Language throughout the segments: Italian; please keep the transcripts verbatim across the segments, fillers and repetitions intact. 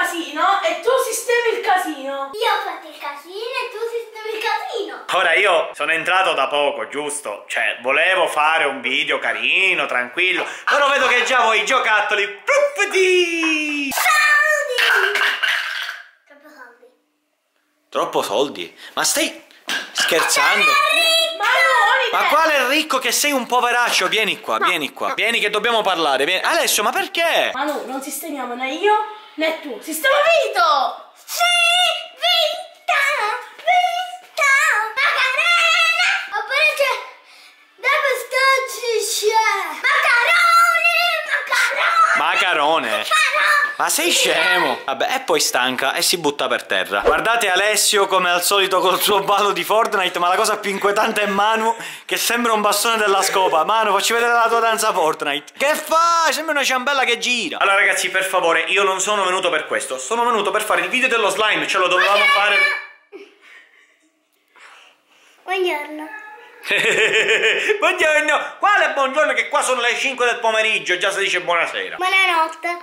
casino e tu sistemi il casino. Io ho fatto il casino e tu sistemi il casino. Ora io sono entrato da poco, giusto? Cioè, volevo fare un video carino, tranquillo, però vedo che già voi giocattoli. Soldi! Troppo soldi. Troppo soldi? Ma stai scherzando? Ma Ma quale ricco che sei un poveraccio? Vieni qua, vieni qua, vieni che dobbiamo parlare. Vieni. Alessio, ma perché? Manu, non sistemiamo né io né tu. Sistema Vito! Sì, vinta, vinta, Macarena. Oppure c'è, da quest'oggi c'è macaroni, macaroni. Macarone? Ma sei scemo? Vabbè, e poi stanca e si butta per terra. Guardate Alessio come al solito col suo ballo di Fortnite, ma la cosa più inquietante è Manu che sembra un bastone della scopa. Manu, facci vedere la tua danza Fortnite. Che fai? Sembra una ciambella che gira. Allora ragazzi, per favore, io non sono venuto per questo. Sono venuto per fare il video dello slime, ce lo dovevamo fare... Buongiorno. Buongiorno. Quale buongiorno che qua sono le cinque del pomeriggio e già si dice buonasera. Buonanotte.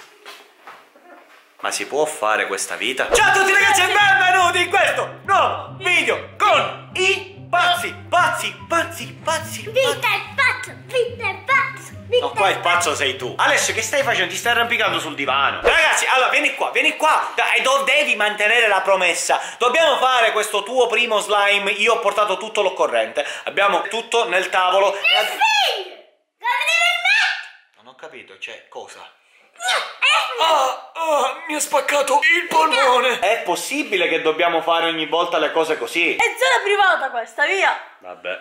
Ma si può fare questa vita? Ciao a tutti ragazzi e benvenuti in questo nuovo video con i pazzi, pazzi, pazzi, pazzi. Vita è pazzo, vita è pazzo, vita No, qua è il pazzo sei tu. Alessio, che stai facendo? Ti stai arrampicando sul divano. Ragazzi, allora vieni qua, vieni qua. Dai, do- devi mantenere la promessa. Dobbiamo fare questo tuo primo slime. Io ho portato tutto l'occorrente. Abbiamo tutto nel tavolo. Il figlio! Come mi permetti? Non ho capito, cioè, cosa? Ah, ah, mi ha spaccato il polmone. È possibile che dobbiamo fare ogni volta le cose così? È zona privata questa, via. Vabbè.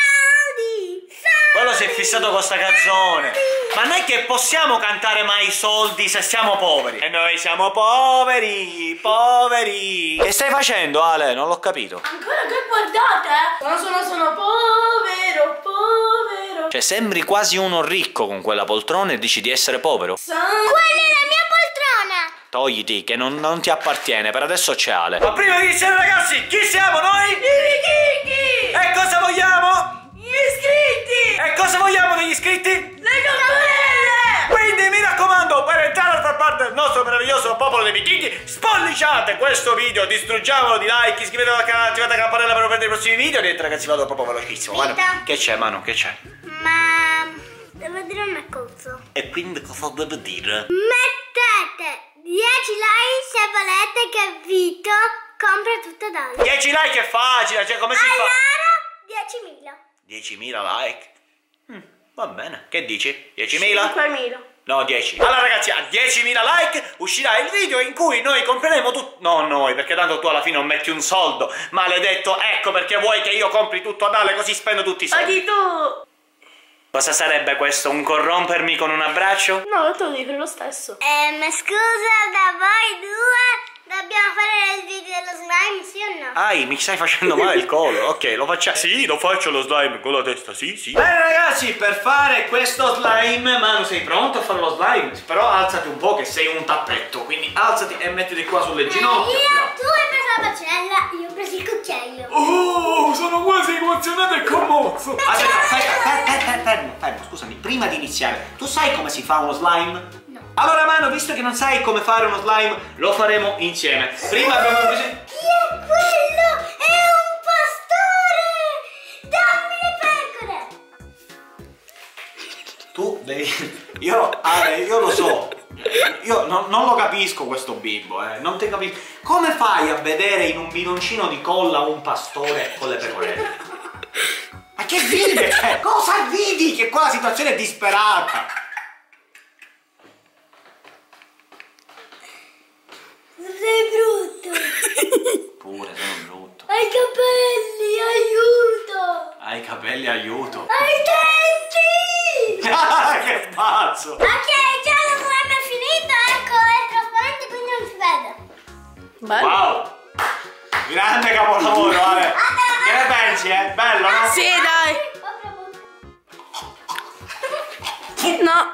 Soldi, soldi. Quello si è fissato con sta canzone. Ma non è che possiamo cantare mai soldi se siamo poveri. E noi siamo poveri, poveri. Che stai facendo, Ale? Non l'ho capito. Ancora che guardate? Sono, sono, sono povero, povero. Cioè, sembri quasi uno ricco con quella poltrona e dici di essere povero. Sono... Quella è la mia poltrona. Togliti, che non, non ti appartiene. Per adesso c'è Ale. Ma prima di iniziare, ragazzi, chi siamo noi? I Vichinghi! E cosa vogliamo? Gli iscritti! E cosa vogliamo degli iscritti? Le campanelle! Quindi mi raccomando, per entrare a far parte del nostro meraviglioso popolo dei vichinghi, spolliciate questo video, distruggiamolo di like, iscrivetevi al canale, attivate la campanella per non perdere i prossimi video. Niente ragazzi, vado proprio velocissimo. Manu, Vita. che c'è, Manu? Che c'è? Ma devo dire una cosa. E quindi cosa devo dire? Mettete dieci like se volete che Vito compra tutto da lui. dieci like è facile, cioè come si fa? Allora diecimila. diecimila like? Mm, va bene, che dici? diecimila? cinquemila. No, dieci. Allora ragazzi, a diecimila like uscirà il video in cui noi compreremo tutto. No, noi, perché tanto tu alla fine non metti un soldo. Maledetto, ecco perché vuoi che io compri tutto ad Ale, così spendo tutti i soldi. Paghi tu! Cosa sarebbe questo? Un corrompermi con un abbraccio? No, te lo dico lo stesso. Ehm, scusa, da voi due dobbiamo fare il video dello slime, sì o no? Ai, mi stai facendo male il collo. Ok, lo facciamo. Sì, lo faccio lo slime con la testa, sì, sì. Bene ragazzi, per fare questo slime, Manu, sei pronto a fare lo slime? Però alzati un po' che sei un tappetto, quindi alzati e mettiti qua sulle ginocchia. Io, tu hai preso la pacella, io ho preso il cucchiaio. Oh, sono quasi emozionato e commosso. Aspetta, aspetta, fermo, fermo, fermo, scusami, prima di iniziare, tu sai come si fa uno slime? No. Allora Manu, visto che non sai come fare uno slime, lo faremo insieme. Prima abbiamo bisogno... Chi è quello? È un pastore! Dammi le pecore! Tu devi... Io, Ale, io lo so. Io non, non lo capisco questo bimbo, eh. Non ti capisco. Come fai a vedere in un bidoncino di colla un pastore con le pecorelle? Ma che vide? Cioè, cosa vidi? Che qua la situazione è disperata. Sei brutto! Pure, sono brutto. Hai i capelli, aiuto! Hai i capelli, aiuto. Hai i denti! Ah, che pazzo! Ok, già lo slime è finito, ecco, è trasparente quindi non si vede. Bello. Wow! Grande capolavoro, Ale! Che ne pensi, eh? Bello, no? Sì, dai. No.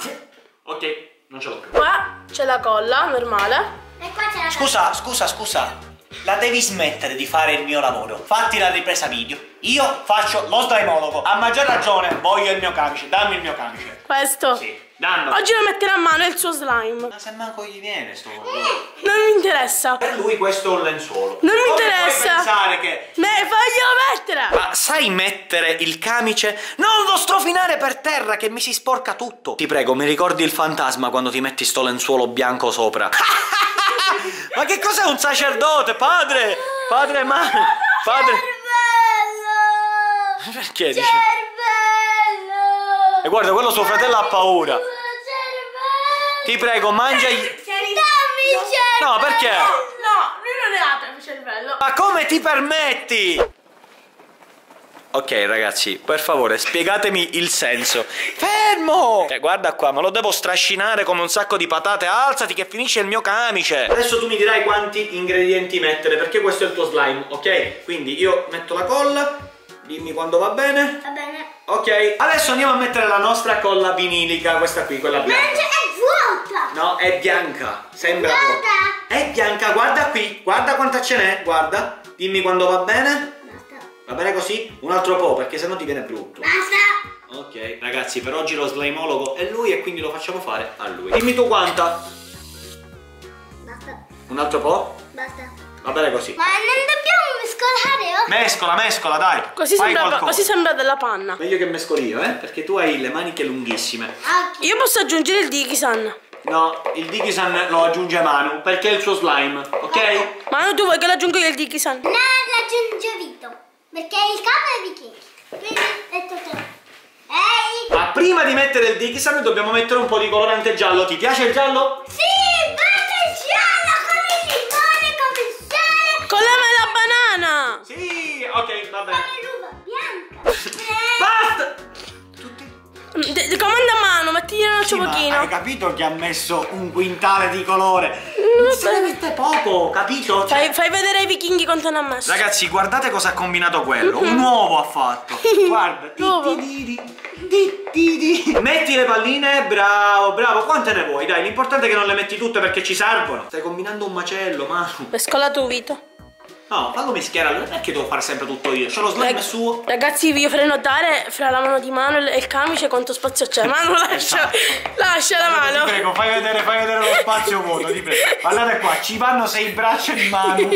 Ok, non ce l'ho più. Qua c'è la colla normale. E qua c'è la Scusa, scusa, scusa. la devi smettere di fare il mio lavoro. Fatti la ripresa video. Io faccio lo slimologo. A maggior ragione voglio il mio camice. Dammi il mio camice. Questo? Sì, danno. Oggi lo metterà a mano il suo slime. Ma se manco gli viene sto lavoro. Non mi interessa. Per lui questo è un lenzuolo. Non mi Come interessa. puoi pensare che... Ne voglio mettere. Ma sai mettere il camice? Non lo strofinare per terra che mi si sporca tutto. Ti prego, mi ricordi il fantasma quando ti metti sto lenzuolo bianco sopra? Ma che cos'è un sacerdote? Padre! Padre, ma... Padre... Cervello! Perché dice? Cervello! E guarda, quello suo fratello ha paura. Cervello! Ti prego, mangia... Dammi il cervello! No, perché? No, lui non ne ha il cervello. Ma come ti permetti? Ok ragazzi, per favore spiegatemi il senso. Fermo! Cioè, guarda qua, me lo devo strascinare come un sacco di patate. Alzati che finisce il mio camice. Adesso tu mi dirai quanti ingredienti mettere, perché questo è il tuo slime, ok? Quindi io metto la colla, dimmi quando va bene. Va bene. Ok, adesso andiamo a mettere la nostra colla vinilica, questa qui, quella bianca. Mangia, è vuota! No, è bianca, sembra Guarda. vuota. È bianca, guarda qui, guarda quanta ce n'è, guarda. Dimmi quando va bene. Va bene così? Un altro po', perché sennò ti viene brutto. Basta! Ok, ragazzi, per oggi lo slimologo è lui e quindi lo facciamo fare a lui. Dimmi tu quanta. Basta. Un altro po'? Basta. Va bene così. Ma non dobbiamo mescolare, oh? Mescola, mescola, dai. Così Fai sembra, qualcosa. così sembra della panna. Meglio che mescoli io, eh? Perché tu hai le maniche lunghissime. Ok. Io posso aggiungere il Dikisan. No, il Dikisan lo aggiunge Manu, perché è il suo slime, ok? Ma no, tu vuoi che l'aggiungo io il Dikisan? No, l'aggiungo Vito. Perché il capo è vichinghi. Quindi è tutto. Ehi! Ma prima di mettere il Dikisan dobbiamo mettere un po' di colorante giallo. Ti piace il giallo? Sì, basta il giallo come il limone, come il sale. Con la mela banana. Sì, ok, va bene. Come l'uva bianca. Eh, Basta! Tutti... De- de- comanda a mano, mettiglielo Sì, un ma pochino. hai capito che ha messo un quintale di colore? Se ne mette poco, capito? Cioè... Fai, fai vedere ai vichinghi quanto ne ha messo. Ragazzi, guardate cosa ha combinato quello. Un uovo ha fatto. Guarda. Ti, Uovo. ti, ti, ti, ti, ti, ti. Metti le palline, bravo, bravo. Quante ne vuoi? Dai, l'importante è che non le metti tutte perché ci servono. Stai combinando un macello, Manu. Mescola tu, Vito. No, fallo mischiare. Non è che devo fare sempre tutto io. C'ho lo slime Rag- suo. Ragazzi, vi farei notare fra la mano di mano e il camice quanto spazio c'è. Mano, lascia, lascia la mano. Ti prego, fai vedere, fai vedere lo spazio vuoto, ti prego. Guardate qua, ci vanno sei braccia di mano.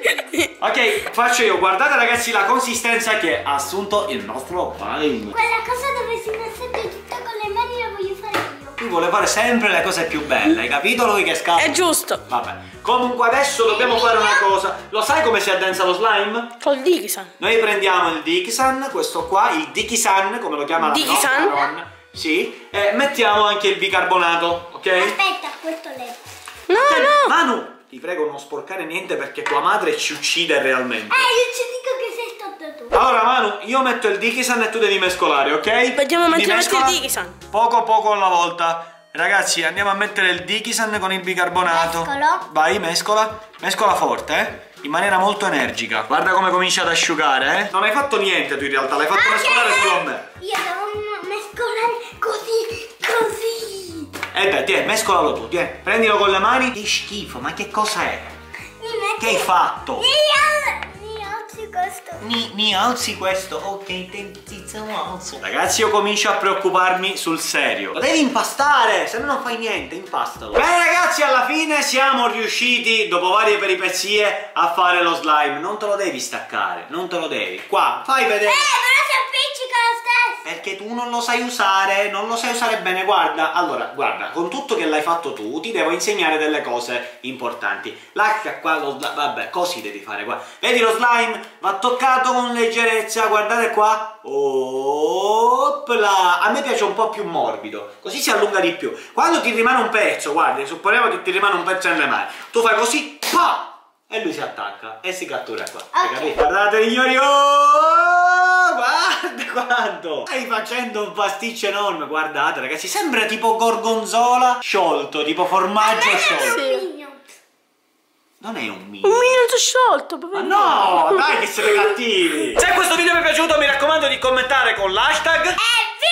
Ok, faccio io. Guardate ragazzi la consistenza che ha assunto il nostro slime. quella cosa dove si mette tutta con le mani la voglio fare io. Lui vuole fare sempre le cose più belle, hai capito lui che scappa? È giusto. Vabbè. Comunque adesso dobbiamo fare una cosa. Lo sai come si addensa lo slime? Col Dikisan. Noi prendiamo il Dikisan, questo qua, il Dikisan, come lo chiama la Dikisan? nostra nonna. Sì, e mettiamo anche il bicarbonato, ok? Aspetta, questo levo. No, Te- no. Manu, ti prego non sporcare niente perché tua madre ci uccide realmente. Eh, io ci dico che sei stato tu. Allora Manu, io metto il Dikisan e tu devi mescolare, ok? Vediamo Quindi mentre metti il mescola Dikisan. Poco poco alla volta. Ragazzi, andiamo a mettere il Dikisan con il bicarbonato. Mescolo. Vai, mescola. Mescola forte, eh? In maniera molto energica. Guarda come comincia ad asciugare, eh? Non hai fatto niente tu in realtà, l'hai fatto mescolare solo a me. Io devo mescolare così, così. Eh beh, tieni, mescolalo tu, tieni. Prendilo con le mani. Che schifo, ma che cosa è? Mi metti... Che hai fatto? Io, io alzi questo. Mi, mi alzi questo, ok, ti alzo. Ragazzi, io comincio a preoccuparmi sul serio. Lo devi impastare, se no non fai niente, impastalo. Beh ragazzi, alla fine siamo riusciti, dopo varie peripezie, a fare lo slime. Non te lo devi staccare, non te lo devi. Qua, fai vedere. Eh, però si appiccica lo stesso. Perché tu non lo sai usare, non lo sai usare bene. Guarda, allora, guarda, con tutto che l'hai fatto tu, ti devo insegnare delle cose importanti. Lascia qua lo slime, vabbè, così devi fare qua. Vedi lo slime? Va toccato con leggerezza, guardate qua. Opla! A me piace un po' più morbido, così si allunga di più. Quando ti rimane un pezzo, guardi, supponiamo che ti rimane un pezzo nelle mani, tu fai così, pa! E lui si attacca e si cattura qua. Hai Ok. capito? Guardate signori, oh! Guarda quanto! Stai facendo un pasticcio enorme, guardate ragazzi, sembra tipo gorgonzola sciolto, tipo formaggio sciolto. Sì. Non è un Un mino. minion sciolto, Ma poverino. no, dai che siete cattivi! Se questo video vi è piaciuto mi raccomando di commentare con l'hashtag. È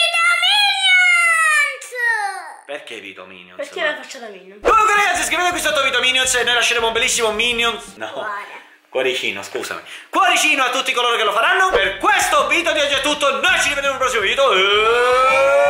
Vitaminions! Perché Vito Minions? Perché la faccia da minion? Comunque ragazzi, scrivete qui sotto Vito Minions e noi lasceremo un bellissimo Minions. No. Guarda. Cuoricino, scusami. Cuoricino a tutti coloro che lo faranno. Per questo video di oggi è tutto. Noi ci rivediamo nel prossimo video. E...